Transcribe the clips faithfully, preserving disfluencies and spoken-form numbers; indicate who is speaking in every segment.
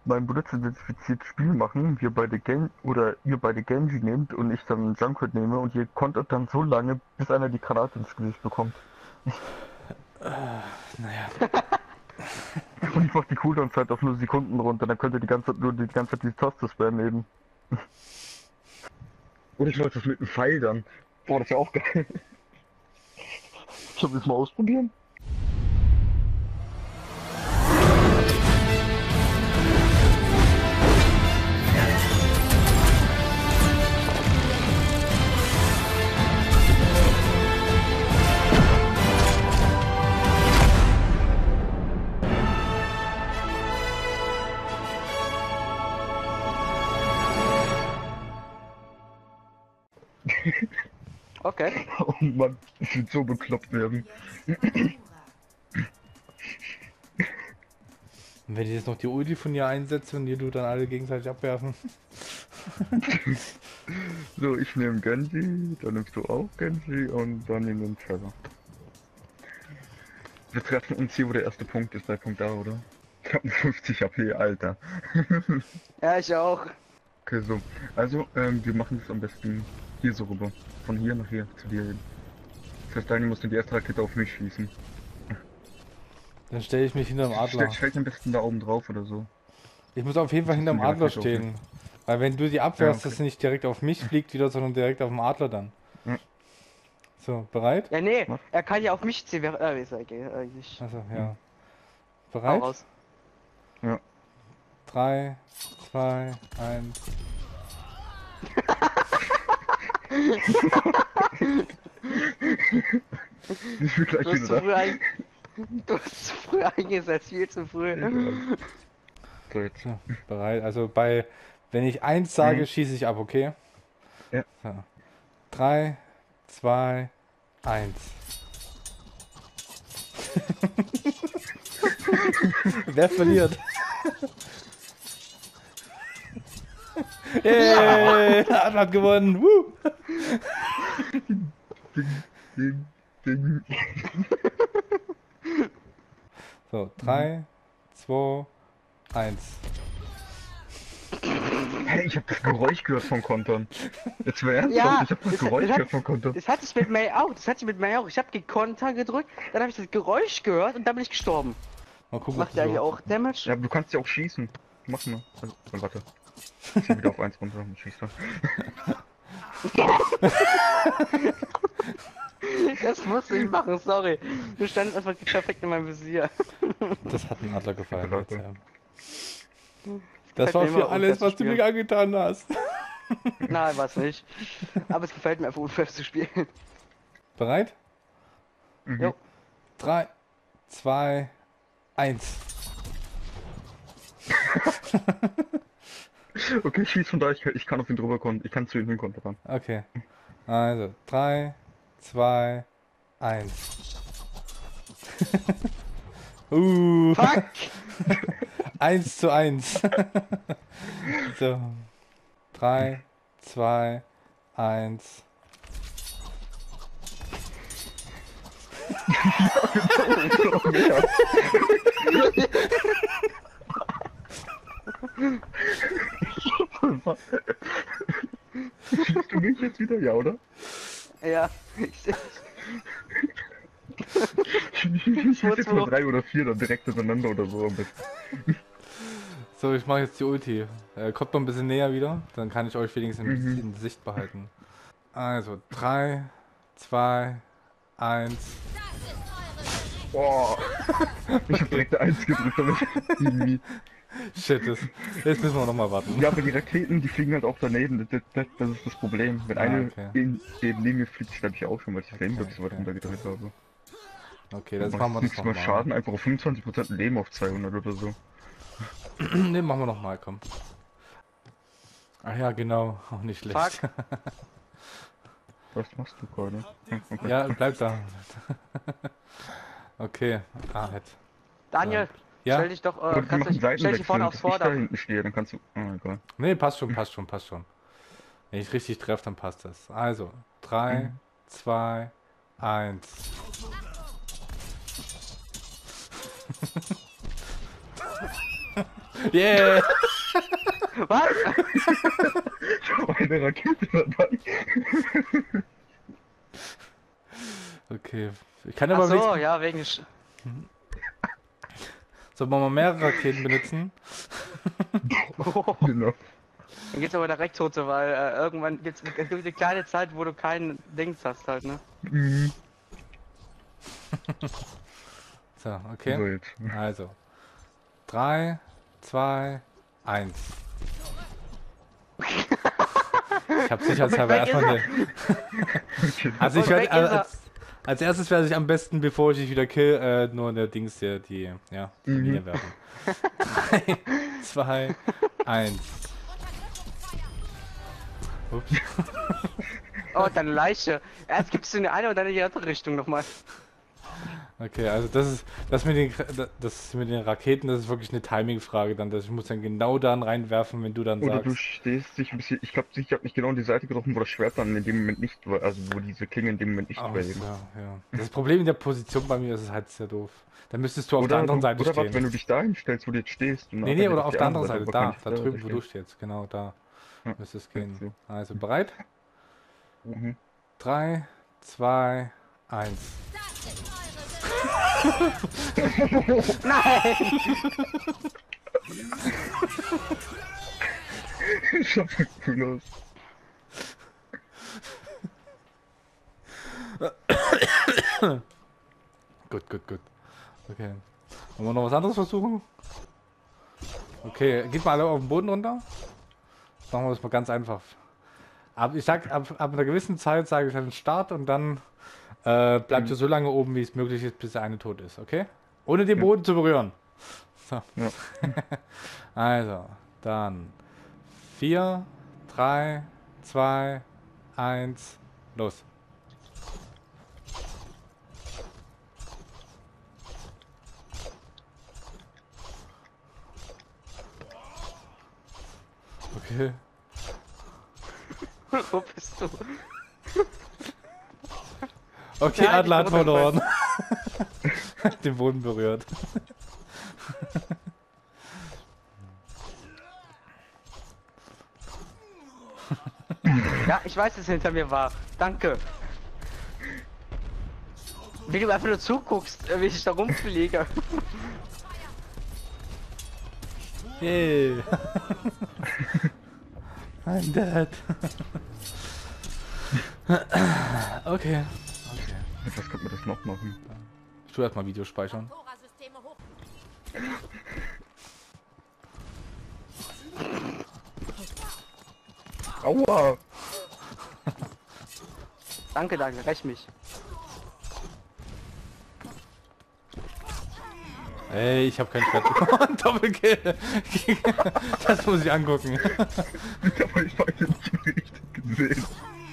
Speaker 1: mein benutzerdifiziertes Spiel machen, wir beide Gen oder ihr beide Genji nehmt und ich dann Junkrat nehme und ihr kontert dann so lange, bis einer die Granate ins Gesicht bekommt.
Speaker 2: Naja.
Speaker 1: Und ich mach die Cooldown-Zeit auf nur Sekunden runter, dann könnt ihr die ganze Zeit nur die ganze Zeit die Taste spammen eben. Oder ich wollte das mit einem Pfeil dann. Boah, das wäre auch geil. Sollen wir es mal ausprobieren?
Speaker 3: Okay.
Speaker 1: Oh Mann, das wird so bekloppt werden.
Speaker 2: Und wenn ich jetzt noch die Ulti von ihr einsetze und ihr du dann alle gegenseitig abwerfen.
Speaker 1: So, ich nehme Genji, dann nimmst du auch Genji und dann nehmen wir den Trevor. Wir treffen uns hier, wo der erste Punkt ist, bei Punkt A, oder? Ich hab fünfzig H P, Alter.
Speaker 3: Ja, ich auch.
Speaker 1: Okay, so. Also, ähm, wir machen das am besten hier so rüber. Von hier nach hier, zu dir hin. Das heißt, Daniel muss dann die erste Rakete auf mich schießen.
Speaker 2: Dann stelle ich mich hinterm
Speaker 1: Stell,
Speaker 2: Adler.
Speaker 1: stell dich am besten da oben drauf oder so.
Speaker 2: Ich muss auf jeden Fall hinterm
Speaker 1: die
Speaker 2: Adler
Speaker 1: Rakete
Speaker 2: stehen. Weil wenn du die abwehrst,
Speaker 1: Ja, okay.
Speaker 2: dass sie nicht direkt auf mich fliegt wieder, sondern direkt auf den Adler dann.
Speaker 1: Ja.
Speaker 2: So, bereit?
Speaker 3: Ja, nee,
Speaker 1: Was?
Speaker 3: er kann ja auf mich ziehen. wer- Äh, ist okay, eigentlich.
Speaker 2: Also, ja.
Speaker 3: Hau
Speaker 2: Bereit?
Speaker 3: raus.
Speaker 1: Ja.
Speaker 2: drei, zwei, eins.
Speaker 1: Ich bin gleich
Speaker 3: Du hast
Speaker 1: wieder
Speaker 3: zu
Speaker 1: da.
Speaker 3: früh ein... Du hast zu früh eingesetzt, viel zu früh.
Speaker 1: So, jetzt.
Speaker 2: So, bereit. Also bei, wenn ich eins sage,
Speaker 1: Mhm.
Speaker 2: schieße ich ab, okay?
Speaker 1: Ja.
Speaker 2: So. drei, zwei, eins. Wer verliert? Hey, Adler hat gewonnen. Woo.
Speaker 1: Ding, ding.
Speaker 2: So, drei, zwei, eins.
Speaker 1: Hey, ich hab das Geräusch gehört vom Kontern. Jetzt mal ernsthaft,
Speaker 3: Ja,
Speaker 1: ich hab das
Speaker 3: das-
Speaker 1: Geräusch
Speaker 3: das hat-
Speaker 1: gehört vom Kontern.
Speaker 3: Das hatte ich mit May auch. Das hatte ich mit May auch. Ich habe Konter gedrückt, dann habe ich das Geräusch gehört und dann bin ich gestorben.
Speaker 2: Mal gucken,
Speaker 3: Macht
Speaker 2: ob
Speaker 3: der
Speaker 2: du
Speaker 3: hier
Speaker 2: so...
Speaker 3: auch Damage?
Speaker 1: Ja, aber du kannst ja auch schießen. Mach mal. Also, oh, warte. Ich zieh wieder auf eins runter und schieß da.
Speaker 3: Das musste ich machen, sorry. Du standest einfach perfekt in meinem Visier.
Speaker 2: Das hat dem Adler gefallen.
Speaker 1: Ja,
Speaker 2: Jetzt,
Speaker 1: Leute.
Speaker 2: ja. Das war
Speaker 3: Gefällt mir
Speaker 2: für
Speaker 3: immer,
Speaker 2: alles,
Speaker 3: unfair
Speaker 2: was
Speaker 3: zu
Speaker 2: du mir
Speaker 3: spielen.
Speaker 2: angetan hast.
Speaker 3: Nein, war's nicht. Aber es gefällt mir einfach unfair zu spielen.
Speaker 2: Bereit?
Speaker 1: Mhm.
Speaker 3: Jo.
Speaker 2: drei, zwei, eins.
Speaker 1: Okay, schieß von da, ich, ich kann auf ihn drüber kontern. Ich kann zu ihm hin kontern.
Speaker 2: Okay. Also, drei, zwei, eins. uh,
Speaker 3: Fuck!
Speaker 2: eins zu eins. So. drei, zwei, eins.
Speaker 1: Schießt du mich jetzt wieder? Ja, oder?
Speaker 3: Ja, ich,
Speaker 1: Ich schieß jetzt mal drei oder vier dann direkt hintereinander oder so am besten.
Speaker 2: So, ich mache jetzt die Ulti. Äh, kommt mal ein bisschen näher wieder, dann kann ich euch wenigstens in,
Speaker 1: Mhm.
Speaker 2: in Sicht behalten. Also, drei, zwei, eins.
Speaker 1: Boah. Ich hab direkt eine eins gedrückt damit. Irgendwie.
Speaker 2: Shit, das, jetzt müssen wir noch mal warten.
Speaker 1: Ja, aber die Raketen, die fliegen halt auch daneben. Das, das, das ist das Problem. Wenn
Speaker 2: Ah,
Speaker 1: eine
Speaker 2: okay.
Speaker 1: in, eben neben mir fliegt, sterbe ich auch schon, weil ich das Leben,
Speaker 2: Okay,
Speaker 1: glaube ich, so weit
Speaker 2: okay.
Speaker 1: runtergedreht habe.
Speaker 2: Okay, das
Speaker 1: Macht
Speaker 2: machen wir das
Speaker 1: nichts
Speaker 2: noch
Speaker 1: mehr
Speaker 2: mal.
Speaker 1: Schaden, einfach auf fünfundzwanzig Prozent Leben auf zweihundert oder so.
Speaker 2: Ne, machen wir noch mal, komm. Ach ja, genau, auch nicht schlecht.
Speaker 3: Fuck.
Speaker 1: Was machst du gerade? Hm, okay.
Speaker 2: Ja, bleib da. Okay, ah, halt.
Speaker 3: Daniel,
Speaker 2: Ja?
Speaker 3: stell dich doch,
Speaker 1: Aber
Speaker 3: äh,
Speaker 1: wir
Speaker 3: kannst
Speaker 1: machen
Speaker 3: dich, stell dich vorne
Speaker 1: Seitenwechsel,
Speaker 3: aufs
Speaker 1: dass ich da
Speaker 3: Vordach.
Speaker 1: hinten stehe, dann kannst du... Oh egal.
Speaker 2: Ne, passt schon, passt schon, passt schon. Wenn ich richtig treffe, dann passt das. Also, drei,
Speaker 1: Mhm.
Speaker 2: zwei, eins. Yeah!
Speaker 3: Was?
Speaker 1: Ich habe eine Rakete dabei.
Speaker 2: Okay. Ich kann
Speaker 3: Ach
Speaker 2: aber
Speaker 3: so,
Speaker 2: nichts...
Speaker 3: ja, wegen... Sch
Speaker 2: Sollen wir mal mehrere Raketen benutzen?
Speaker 1: Genau.
Speaker 3: Dann geht's aber direkt tot, so, weil äh, irgendwann gibt's, es gibt eine kleine Zeit, wo du keinen Dings hast halt, ne?
Speaker 1: Mhm.
Speaker 2: So, okay.
Speaker 1: So jetzt.
Speaker 2: Also. drei, zwei, eins. Ich hab sicherheitshalber
Speaker 3: weg ist
Speaker 2: erstmal eine... Also ich
Speaker 3: Und
Speaker 2: werde
Speaker 3: weg ist er.
Speaker 2: als, als erstes werde ich am besten, bevor ich dich wieder kill, äh, nur eine Dings hier, die, ja, die
Speaker 1: Mhm.
Speaker 2: Mine werfen. drei, zwei, eins. Ups.
Speaker 3: Oh, deine Leiche. Erst gibst du in die eine und dann in die andere Richtung nochmal.
Speaker 2: Okay, also das ist, das mit den, das mit den Raketen, das ist wirklich eine Timing-Frage dann, dass ich muss dann genau dann reinwerfen, wenn du dann
Speaker 1: Oder
Speaker 2: sagst.
Speaker 1: du stehst dich ein bisschen, ich glaube, ich habe nicht genau an die Seite getroffen, wo das Schwert dann in dem Moment nicht war, also wo diese Klinge in dem Moment nicht
Speaker 2: Ach
Speaker 1: war.
Speaker 2: so,
Speaker 1: eben.
Speaker 2: ja. Das Problem in der Position bei mir ist es halt sehr doof. Dann müsstest du auf der
Speaker 1: Oder,
Speaker 2: anderen
Speaker 1: du,
Speaker 2: Seite
Speaker 1: oder
Speaker 2: stehen.
Speaker 1: was, wenn du dich da hinstellst, wo du jetzt stehst. Und
Speaker 2: Nee,
Speaker 1: nachher
Speaker 2: nee,
Speaker 1: geht
Speaker 2: oder auf der anderen Seite,
Speaker 1: wo
Speaker 2: da,
Speaker 1: kann ich
Speaker 2: da drüben, wo
Speaker 1: stehen.
Speaker 2: du stehst, genau da.
Speaker 1: Ja,
Speaker 2: Müsste es gehen.
Speaker 1: so.
Speaker 2: Also bereit?
Speaker 1: Mhm.
Speaker 2: drei, zwei, eins.
Speaker 3: Nein!
Speaker 1: Schau mal cool aus.
Speaker 2: Gut, gut, gut. Okay. Wollen wir noch was anderes versuchen? Okay, geht mal alle auf den Boden runter. Machen wir das mal ganz einfach. Ab, ich sag, ab, ab einer gewissen Zeit sage ich dann Start und dann äh, bleibt ihr so lange oben, wie es möglich ist, bis der eine tot ist, okay? Ohne den Boden zu berühren. So.
Speaker 1: Ja.
Speaker 2: Also, dann vier, drei, zwei, eins, los. Okay.
Speaker 3: Wo bist du?
Speaker 2: Okay,
Speaker 3: Nein,
Speaker 2: Adler hat
Speaker 3: ich wurde
Speaker 2: verloren. Den Boden berührt.
Speaker 3: Ja, ich weiß, dass es hinter mir war. Danke. Wie du einfach nur zuguckst, äh, wie ich da rumfliege.
Speaker 2: Hey. I'm dead. Okay. Okay.
Speaker 1: Mit was könnte man das noch machen?
Speaker 2: Ich tue erstmal Video speichern.
Speaker 1: Aua!
Speaker 3: Danke, danke, räch mich.
Speaker 2: Ey, ich habe kein Schwert bekommen. Doppelkill. Das muss ich angucken.
Speaker 1: Aber ich habe ihn nicht mehr richtig gesehen.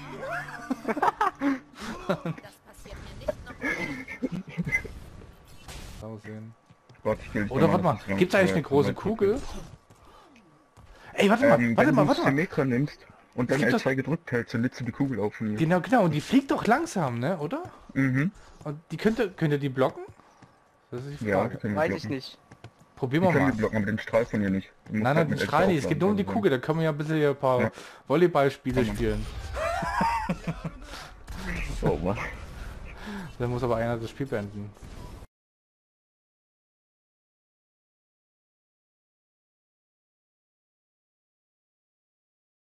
Speaker 2: Aussehen.
Speaker 1: Warte, ich will dich
Speaker 2: Oder
Speaker 1: noch
Speaker 2: warte mal,
Speaker 1: das
Speaker 2: gibt es eigentlich eine große Kugel? Ey, warte mal,
Speaker 1: Ähm,
Speaker 2: warte
Speaker 1: wenn
Speaker 2: mal,
Speaker 1: du
Speaker 2: warte mal.
Speaker 1: Symmetra nimmst und dann
Speaker 2: gibt
Speaker 1: L
Speaker 2: das-
Speaker 1: zwei gedrückt hältst, dann lädst du die Kugel auf von mir.
Speaker 2: Genau, genau, und die fliegt doch langsam, ne, oder?
Speaker 1: Mhm.
Speaker 2: Und die könnte, könnte die blocken? Das ist die
Speaker 1: Ja,
Speaker 2: Frage.
Speaker 1: die können wir
Speaker 3: Weiß
Speaker 1: blocken.
Speaker 3: ich nicht.
Speaker 2: Probieren
Speaker 1: Die
Speaker 2: wir
Speaker 1: können wir
Speaker 2: mal.
Speaker 1: blocken, aber den Strahl von ihr nicht. Du musst
Speaker 2: Nein,
Speaker 1: halt
Speaker 2: nein,
Speaker 1: mit
Speaker 2: die
Speaker 1: L zwei
Speaker 2: Strahlen nicht. Es geht nur um die
Speaker 1: aufladen,
Speaker 2: Kugel. Da können wir ja ein bisschen hier ein paar
Speaker 1: Ja.
Speaker 2: Volleyballspiele
Speaker 1: Kann man.
Speaker 2: spielen.
Speaker 1: Oh Mann.
Speaker 2: Dann muss aber einer das Spiel beenden.